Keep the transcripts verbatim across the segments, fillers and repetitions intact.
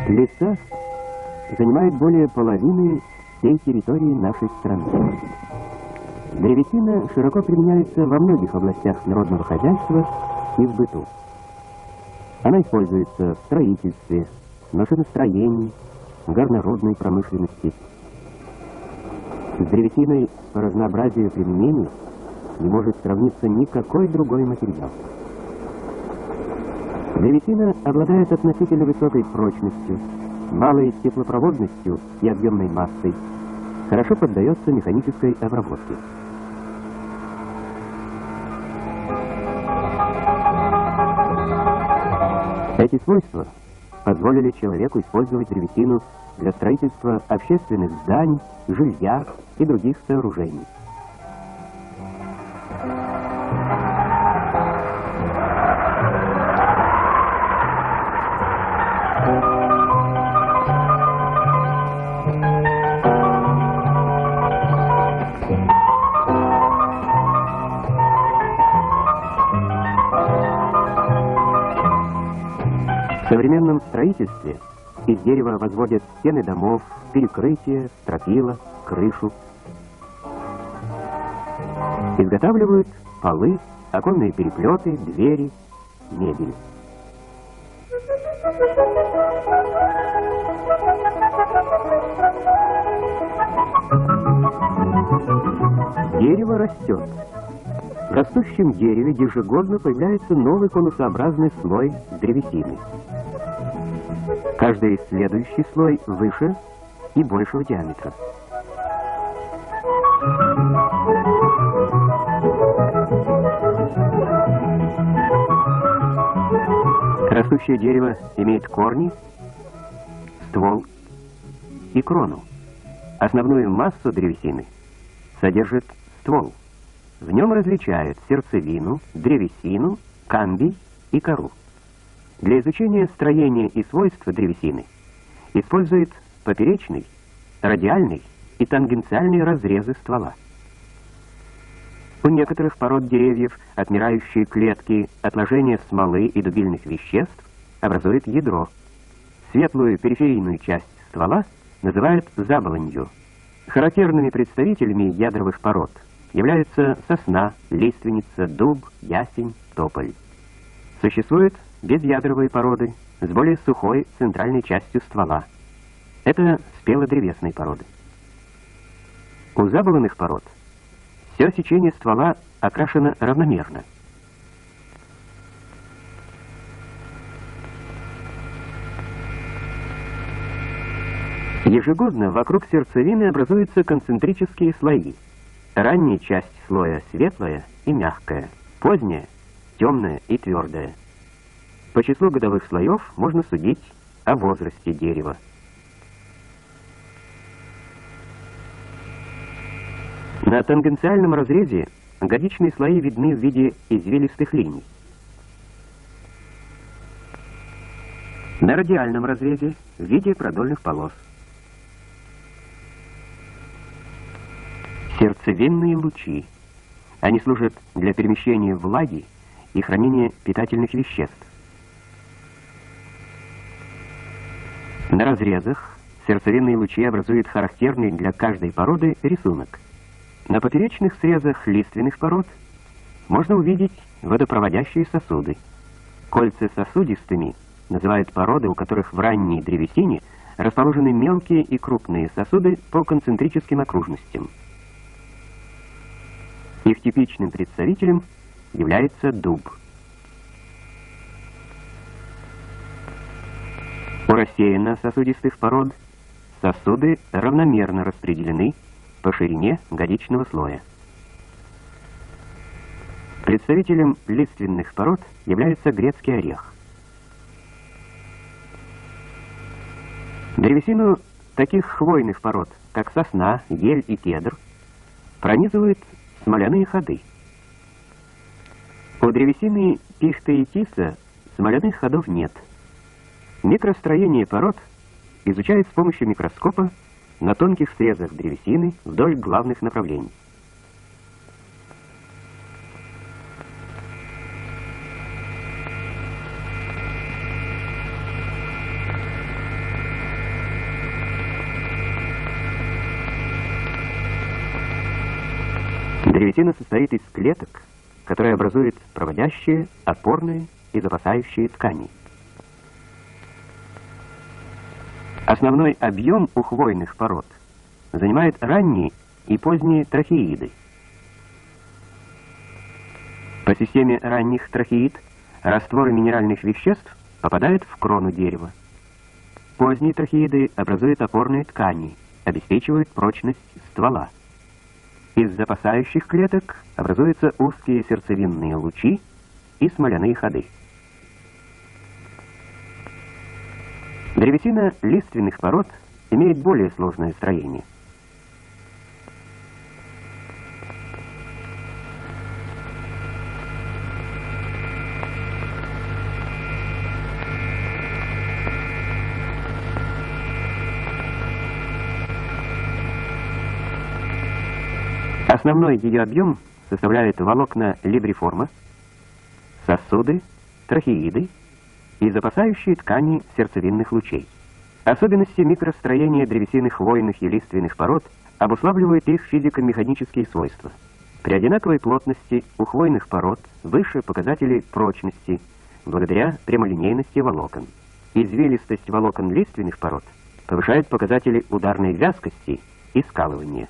Леса занимают более половины всей территории нашей страны. Древесина широко применяется во многих областях народного хозяйства и в быту. Она используется в строительстве, машиностроении, горнорудной промышленности. С древесиной по разнообразию применений не может сравниться никакой другой материал. Древесина обладает относительно высокой прочностью, малой теплопроводностью и объемной массой, хорошо поддается механической обработке. Эти свойства позволили человеку использовать древесину для строительства общественных зданий, жилья и других сооружений. В современном строительстве из дерева возводят стены домов, перекрытия, стропила, крышу. Изготавливают полы, оконные переплеты, двери, мебель. Дерево растет. В растущем дереве ежегодно появляется новый конусообразный слой древесины. Каждый следующий слой выше и большего диаметра. Растущее дерево имеет корни, ствол и крону. Основную массу древесины содержит ствол. В нем различают сердцевину, древесину, камбий и кору. Для изучения строения и свойств древесины используют поперечный, радиальный и тангенциальный разрезы ствола. У некоторых пород деревьев отмирающие клетки отложения смолы и дубильных веществ образуют ядро. Светлую периферийную часть ствола называют заболонью. Характерными представителями ядровых пород являются сосна, лиственница, дуб, ясень, тополь. Существуют безядровые породы с более сухой центральной частью ствола. Это спелодревесные породы. У заболонных пород все сечение ствола окрашено равномерно. Ежегодно вокруг сердцевины образуются концентрические слои. Ранняя часть слоя светлая и мягкая, поздняя темная и твердая. По числу годовых слоев можно судить о возрасте дерева. На тангенциальном разрезе годичные слои видны в виде извилистых линий. На радиальном разрезе в виде продольных полос. Сердцевинные лучи. Они служат для перемещения влаги и хранения питательных веществ. На разрезах сердцевинные лучи образуют характерный для каждой породы рисунок. На поперечных срезах лиственных пород можно увидеть водопроводящие сосуды. Кольца сосудистыми называют породы, у которых в ранней древесине расположены мелкие и крупные сосуды по концентрическим окружностям. Их типичным представителем является дуб. У рассеянно-сосудистых пород сосуды равномерно распределены по ширине годичного слоя. Представителем лиственных пород является грецкий орех. Древесину таких хвойных пород, как сосна, ель и кедр, пронизывают смоляные ходы. У древесины пихты и тиса смоляных ходов нет. Микростроение пород изучают с помощью микроскопа на тонких срезах древесины вдоль главных направлений. Древесина состоит из клеток, которые образуют проводящие, опорные и запасающие ткани. Основной объем у хвойных пород занимают ранние и поздние трахеиды. По системе ранних трахеид растворы минеральных веществ попадают в крону дерева. Поздние трахеиды образуют опорные ткани, обеспечивают прочность ствола. Из запасающих клеток образуются узкие сердцевинные лучи и смоляные ходы. Древесина лиственных пород имеет более сложное строение. Основной ее объем составляет волокна либриформа, сосуды, трахеиды и запасающие ткани сердцевинных лучей. Особенности микростроения древесины хвойных и лиственных пород обуславливают их физико-механические свойства. При одинаковой плотности у хвойных пород выше показатели прочности, благодаря прямолинейности волокон. Извилистость волокон лиственных пород повышает показатели ударной вязкости и скалывания.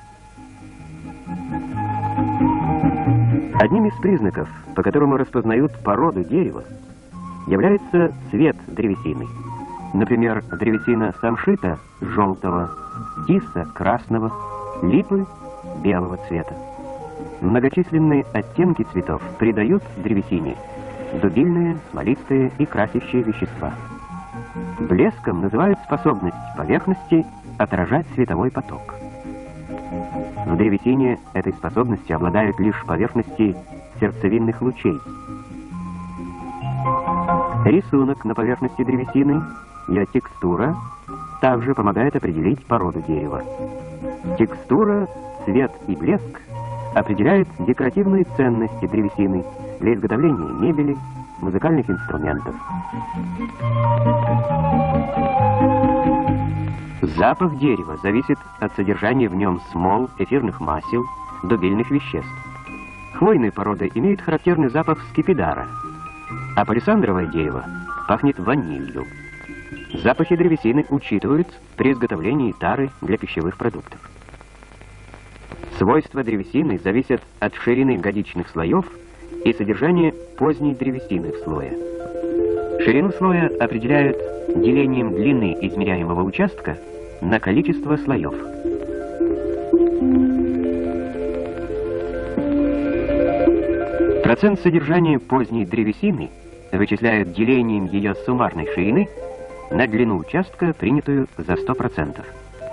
Одним из признаков, по которому распознают породу дерева, является цвет древесины. Например, древесина самшита желтого, тиса красного, липы белого цвета. Многочисленные оттенки цветов придают древесине дубильные, смолистые и красящие вещества. Блеском называют способность поверхности отражать световой поток. В древесине этой способностью обладают лишь поверхности сердцевинных лучей. Рисунок на поверхности древесины, ее текстура также помогает определить породу дерева. Текстура, цвет и блеск определяют декоративные ценности древесины для изготовления мебели, музыкальных инструментов. Запах дерева зависит от содержания в нем смол, эфирных масел, дубильных веществ. Хвойные породы имеют характерный запах скипидара, а палисандровое дерево пахнет ванилью. Запахи древесины учитывают при изготовлении тары для пищевых продуктов. Свойства древесины зависят от ширины годичных слоев и содержания поздней древесины в слое. Ширину слоя определяют делением длины измеряемого участка на количество слоев. Процент содержания поздней древесины вычисляют делением ее суммарной ширины на длину участка, принятую за сто процентов.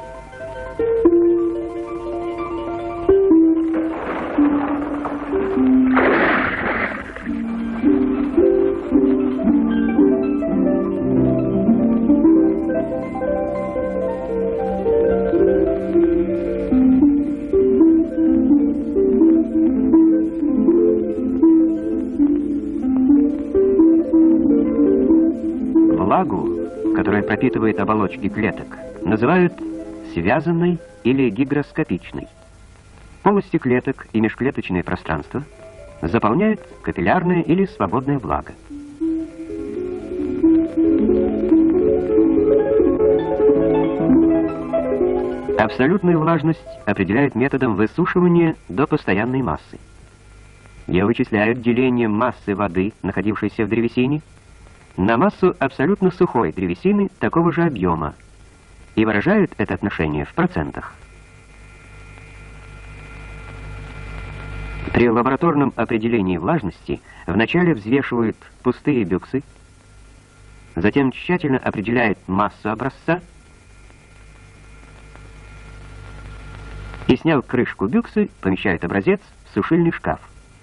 Влагу, которая пропитывает оболочки клеток, называют связанной или гигроскопичной. Полости клеток и межклеточное пространство заполняют капиллярная или свободная влага. Абсолютную влажность определяют методом высушивания до постоянной массы. Ее вычисляют делением массы воды, находившейся в древесине, на массу абсолютно сухой древесины такого же объема и выражают это отношение в процентах. При лабораторном определении влажности вначале взвешивают пустые бюксы, затем тщательно определяют массу образца и, сняв крышку бюксы, помещают образец в сушильный шкаф.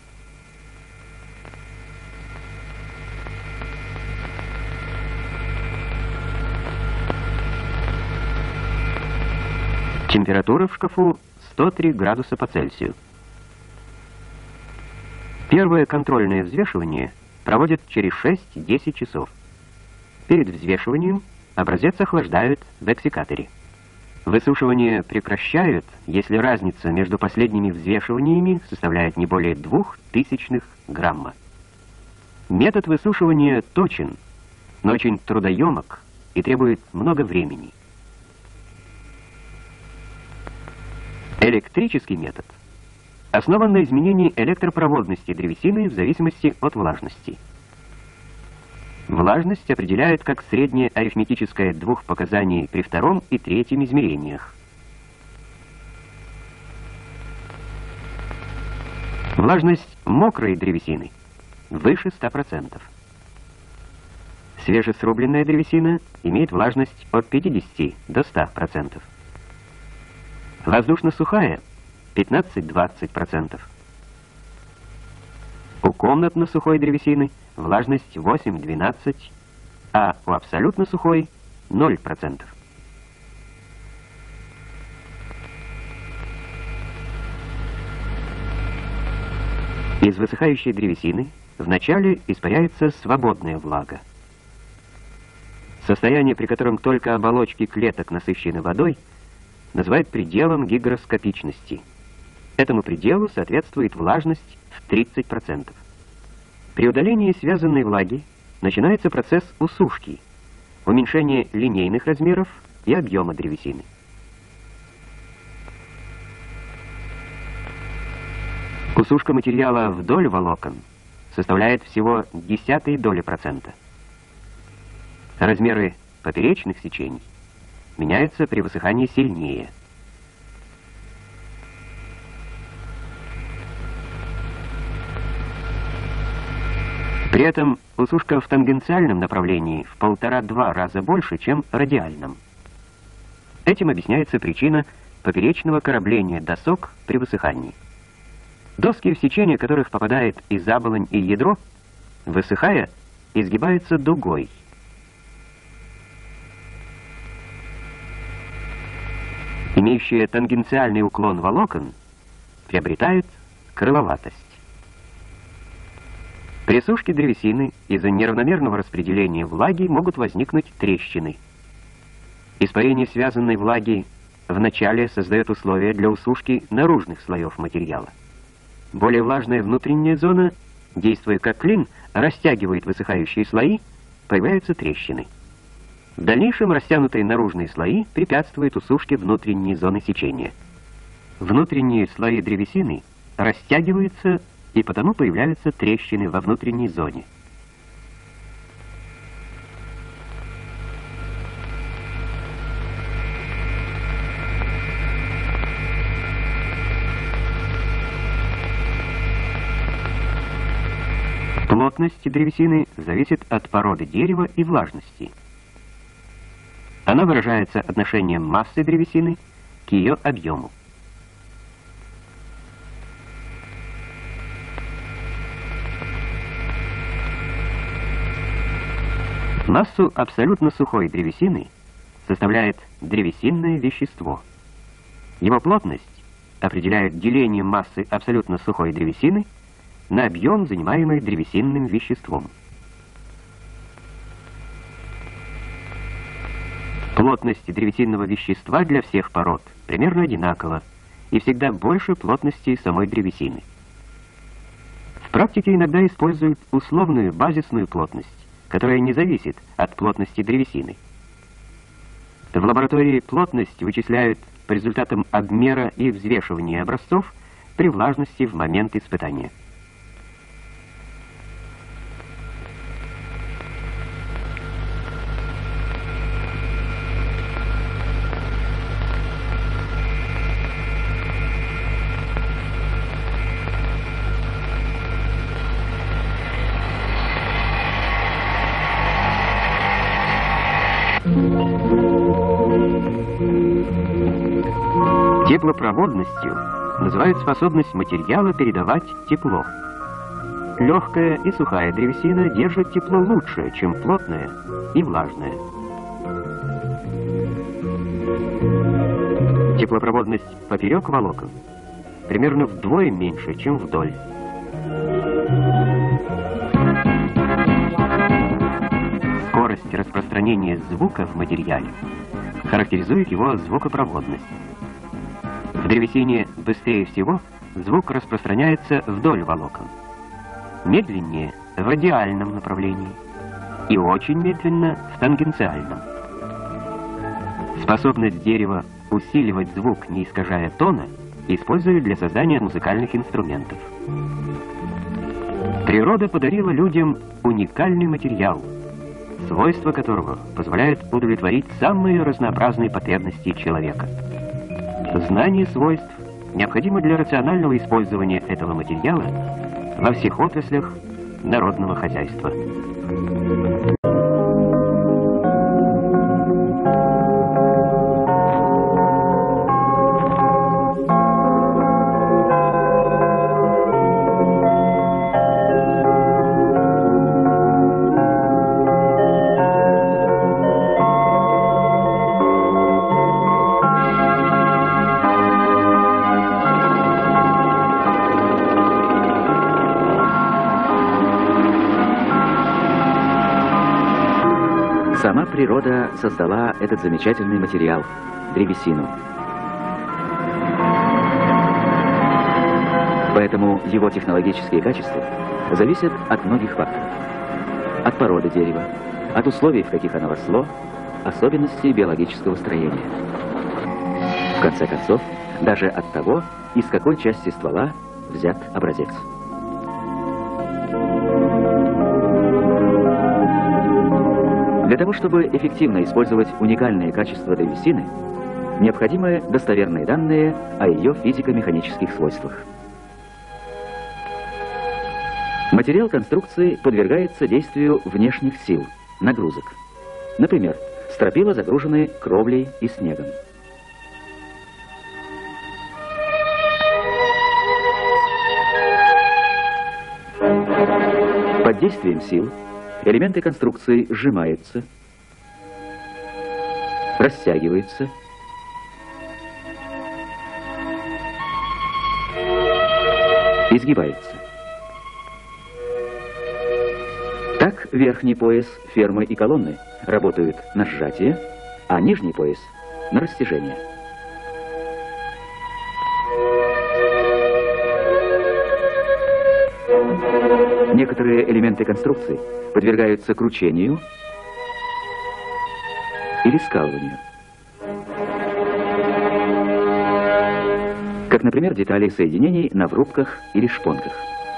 Температура в шкафу сто три градуса по Цельсию. Первое контрольное взвешивание проводят через шесть-десять часов. Перед взвешиванием образец охлаждают в эксикаторе. Высушивание прекращают, если разница между последними взвешиваниями составляет не более двух тысячных грамма. Метод высушивания точен, но очень трудоемок и требует много времени. Электрический метод основан на изменении электропроводности древесины в зависимости от влажности. Влажность определяют как среднее арифметическое двух показаний при втором и третьем измерениях. Влажность мокрой древесины выше ста процентов. Свежесрубленная древесина имеет влажность от пятидесяти до ста процентов. Воздушно-сухая — пятнадцать-двадцать процентов. У комнатно-сухой древесины влажность восемь-двенадцать, а у абсолютно сухой — ноль процентов. Из высыхающей древесины вначале испаряется свободная влага. Состояние, при котором только оболочки клеток насыщены водой, называют пределом гигроскопичности. Этому пределу соответствует влажность в тридцать процентов. При удалении связанной влаги начинается процесс усушки, уменьшение линейных размеров и объема древесины. Усушка материала вдоль волокон составляет всего десятые доли процента. Размеры поперечных сечений меняются при высыхании сильнее. При этом усушка в тангенциальном направлении в полтора-два раза больше, чем в радиальном. Этим объясняется причина поперечного корабления досок при высыхании. Доски, в сечение которых попадает и заболонь, и ядро, высыхая, изгибаются дугой. Имеющие тангенциальный уклон волокон приобретают крыловатость. При сушке древесины из-за неравномерного распределения влаги могут возникнуть трещины. Испарение связанной влаги вначале создает условия для усушки наружных слоев материала. Более влажная внутренняя зона, действуя как клин, растягивает высыхающие слои, появляются трещины. В дальнейшем растянутые наружные слои препятствуют усушке внутренней зоны сечения. Внутренние слои древесины растягиваются, и потому появляются трещины во внутренней зоне. Плотность древесины зависит от породы дерева и влажности. Она выражается отношением массы древесины к ее объему. Массу абсолютно сухой древесины составляет древесинное вещество. Его плотность определяет деление массы абсолютно сухой древесины на объем, занимаемый древесинным веществом. Плотность древесинного вещества для всех пород примерно одинакова и всегда больше плотности самой древесины. В практике иногда используют условную базисную плотность, которая не зависит от плотности древесины. В лаборатории плотность вычисляют по результатам обмера и взвешивания образцов при влажности в момент испытания. Теплопроводностью называют способность материала передавать тепло. Легкая и сухая древесина держат тепло лучше, чем плотная и влажная. Теплопроводность поперек волокон примерно вдвое меньше, чем вдоль. Скорость распространения звука в материале характеризует его звукопроводность. В древесине быстрее всего звук распространяется вдоль волокон, медленнее в радиальном направлении и очень медленно в тангенциальном. Способность дерева усиливать звук, не искажая тона, используют для создания музыкальных инструментов. Природа подарила людям уникальный материал, свойства которого позволяют удовлетворить самые разнообразные потребности человека. Знание свойств необходимо для рационального использования этого материала во всех отраслях народного хозяйства. Сама природа создала этот замечательный материал – древесину. Поэтому его технологические качества зависят от многих факторов. От породы дерева, от условий, в каких оно росло, особенностей биологического строения. В конце концов, даже от того, из какой части ствола взят образец. Для того, чтобы эффективно использовать уникальные качества древесины, необходимы достоверные данные о ее физико-механических свойствах. Материал конструкции подвергается действию внешних сил, нагрузок. Например, стропила загружены кровлей и снегом. Под действием сил элементы конструкции сжимаются, растягиваются, изгибаются. Так верхний пояс фермы и колонны работают на сжатие, а нижний пояс на растяжение. Некоторые элементы конструкции подвергаются кручению или скалыванию. Как, например, детали соединений на врубках или шпонках.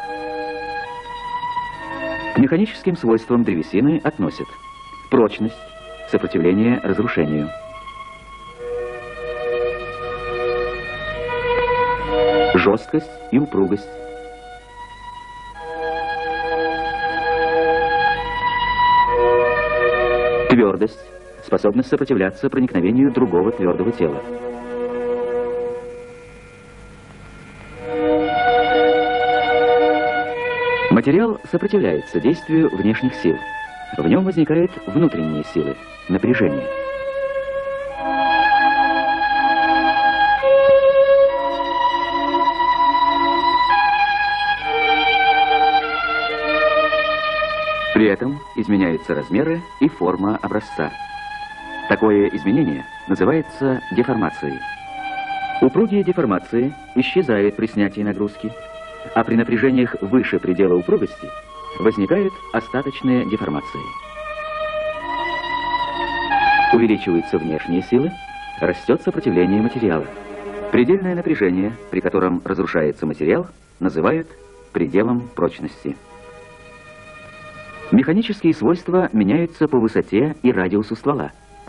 К механическим свойствам древесины относят прочность, сопротивление разрушению, жесткость и упругость, твердость, способность сопротивляться проникновению другого твердого тела. Материал сопротивляется действию внешних сил. В нем возникают внутренние силы, напряжение. При этом изменяются размеры и форма образца. Такое изменение называется деформацией. Упругие деформации исчезают при снятии нагрузки, а при напряжениях выше предела упругости возникают остаточные деформации. Увеличиваются внешние силы, растет сопротивление материала. Предельное напряжение, при котором разрушается материал, называют пределом прочности. Механические свойства меняются по высоте и радиусу ствола.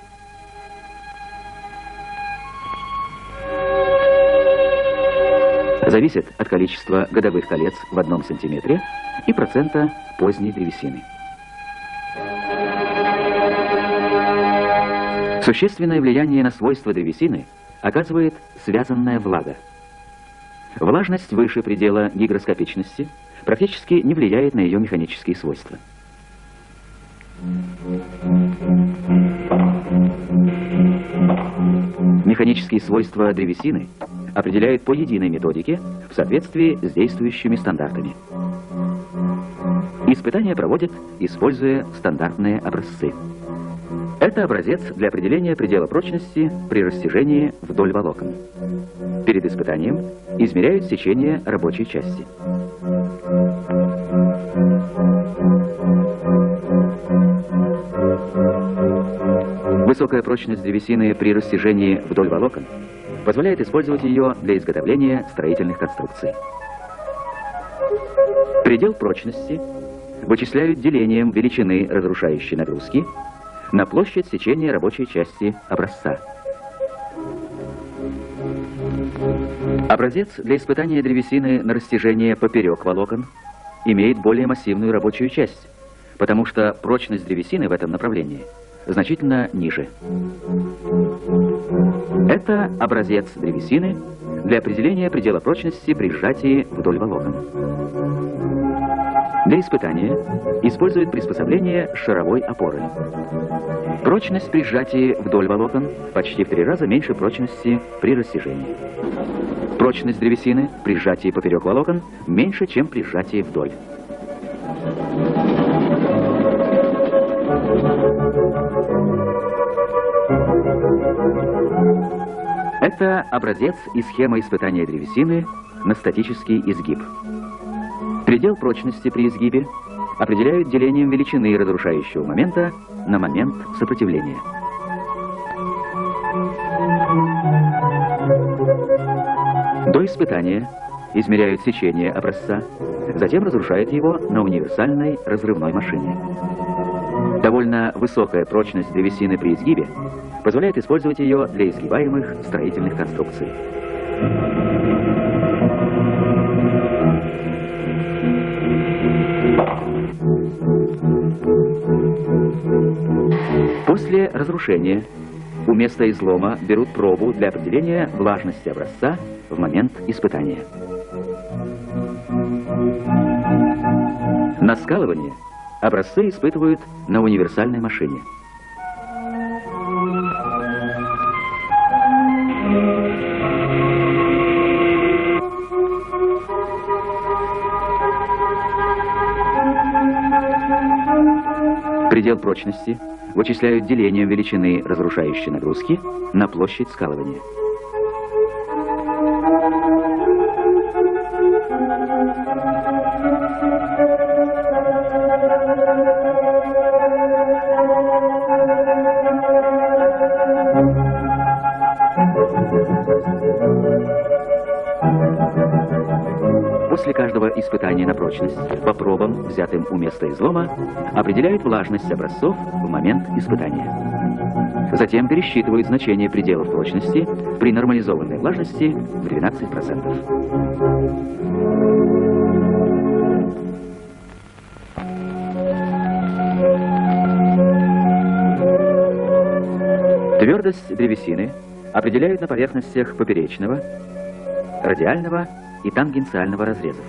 Зависит от количества годовых колец в одном сантиметре и процента поздней древесины. Существенное влияние на свойства древесины оказывает связанная влага. Влажность выше предела гигроскопичности практически не влияет на ее механические свойства. Механические свойства древесины определяют по единой методике в соответствии с действующими стандартами. Испытания проводят, используя стандартные образцы. Это образец для определения предела прочности при растяжении вдоль волокон. Перед испытанием измеряют сечение рабочей части. Высокая прочность древесины при растяжении вдоль волокон позволяет использовать ее для изготовления строительных конструкций. Предел прочности вычисляют делением величины разрушающей нагрузки на площадь сечения рабочей части образца. Образец для испытания древесины на растяжение поперек волокон имеет более массивную рабочую часть, потому что прочность древесины в этом направлении значительно ниже. Это образец древесины для определения предела прочности при сжатии вдоль волокон. Для испытания используют приспособление с шаровой опорой. Прочность при сжатии вдоль волокон почти в три раза меньше прочности при растяжении. Прочность древесины при сжатии поперек волокон меньше, чем при сжатии вдоль. Это образец и схема испытания древесины на статический изгиб. Предел прочности при изгибе определяют делением величины разрушающего момента на момент сопротивления. До испытания измеряют сечение образца, затем разрушают его на универсальной разрывной машине. Довольно высокая прочность древесины при изгибе позволяет использовать ее для изгибаемых строительных конструкций. После разрушения у места излома берут пробу для определения влажности образца в момент испытания. На скалывание образцы испытывают на универсальной машине. Предел прочности вычисляют делением величины разрушающей нагрузки на площадь скалывания. После каждого испытания на прочность по пробам, взятым у места излома, определяют влажность образцов в момент испытания. Затем пересчитывают значение пределов прочности при нормализованной влажности в двенадцать процентов. Твердость древесины определяют на поверхностях поперечного, радиального и тангенциального разрезов.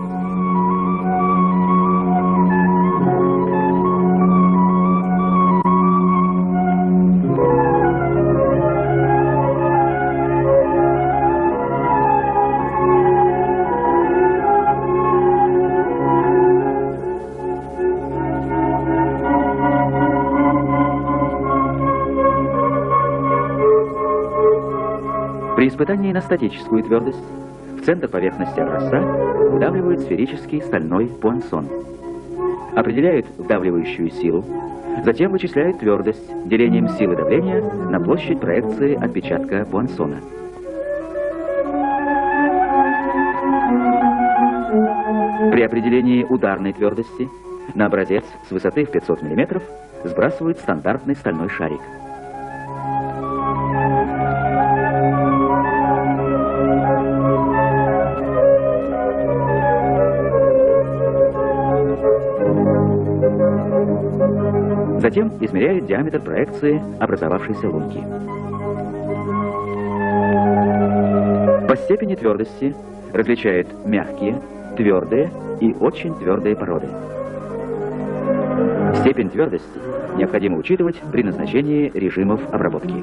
При испытании на статическую твердость в центр поверхности образца вдавливают сферический стальной пуансон. Определяют вдавливающую силу, затем вычисляют твердость делением силы давления на площадь проекции отпечатка пуансона. При определении ударной твердости на образец с высоты в пятьсот миллиметров сбрасывают стандартный стальной шарик. Затем измеряют диаметр проекции образовавшейся лунки. По степени твердости различают мягкие, твердые и очень твердые породы. Степень твердости необходимо учитывать при назначении режимов обработки.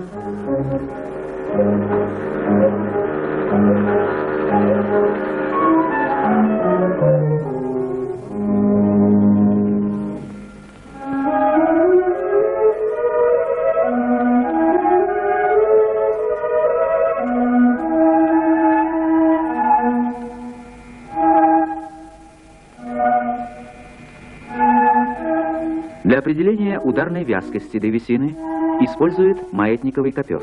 определения ударной вязкости древесины используют маятниковый копер.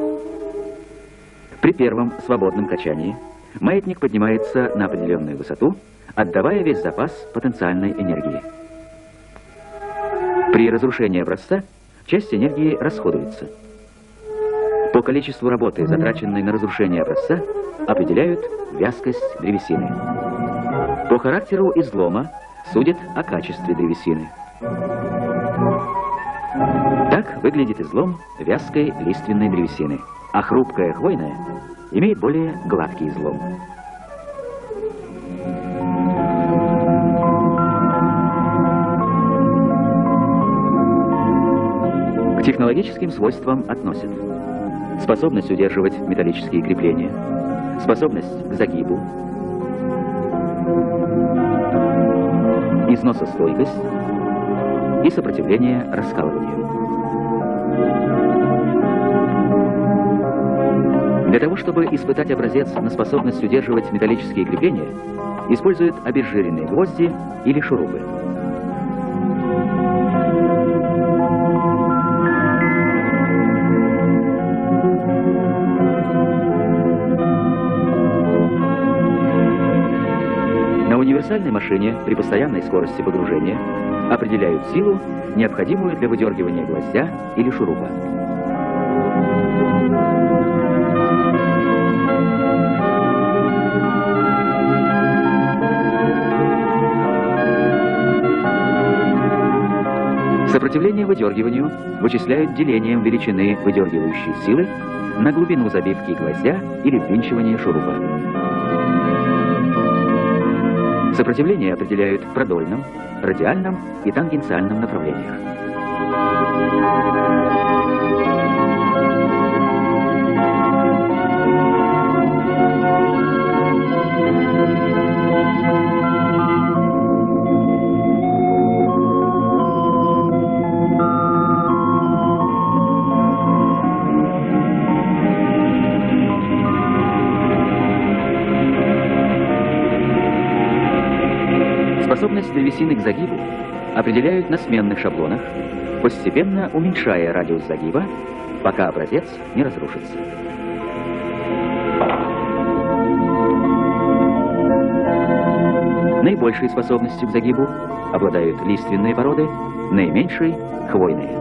При первом свободном качании маятник поднимается на определенную высоту, отдавая весь запас потенциальной энергии. При разрушении образца часть энергии расходуется. По количеству работы, затраченной на разрушение образца, определяют вязкость древесины. По характеру излома судят о качестве древесины. Так выглядит излом вязкой лиственной древесины, а хрупкая хвойная имеет более гладкий излом. К технологическим свойствам относят способность удерживать металлические крепления, способность к загибу, износостойкость и сопротивление раскалыванию. Для того, чтобы испытать образец на способность удерживать металлические крепления, используют обезжиренные гвозди или шурупы. На универсальной машине при постоянной скорости погружения определяют силу, необходимую для выдергивания гвоздя или шурупа. Сопротивление выдергиванию вычисляют делением величины выдергивающей силы на глубину забивки гвоздя или ввинчивания шурупа. Сопротивление определяют в продольном, радиальном и тангенциальном направлениях. Способность древесины к загибу определяют на сменных шаблонах, постепенно уменьшая радиус загиба, пока образец не разрушится. Наибольшей способностью к загибу обладают лиственные породы, наименьшей – хвойные.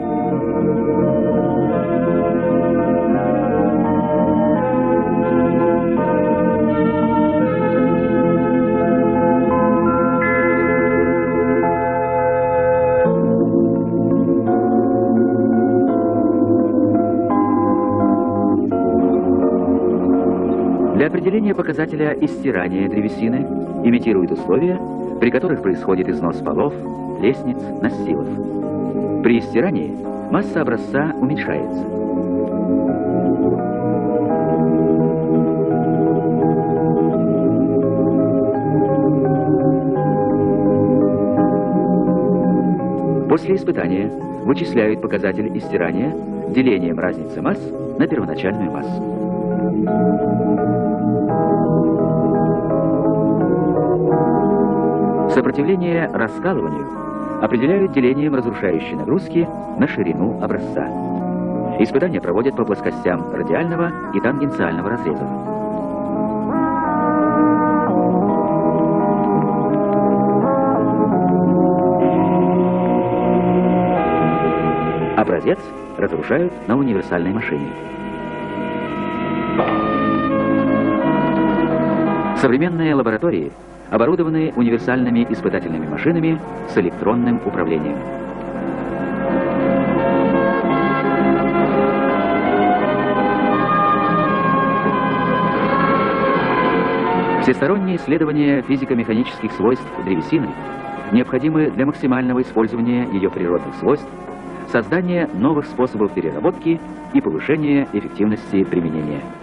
Для определения показателя истирания древесины имитируют условия, при которых происходит износ полов, лестниц, настилов. При истирании масса образца уменьшается. После испытания вычисляют показатель истирания делением разницы масс на первоначальную массу. Сопротивление раскалыванию определяют делением разрушающей нагрузки на ширину образца. Испытания проводят по плоскостям радиального и тангенциального разрезов. Образец разрушают на универсальной машине. Современные лаборатории оборудованы универсальными испытательными машинами с электронным управлением. Всесторонние исследования физико-механических свойств древесины необходимы для максимального использования ее природных свойств, создания новых способов переработки и повышения эффективности применения.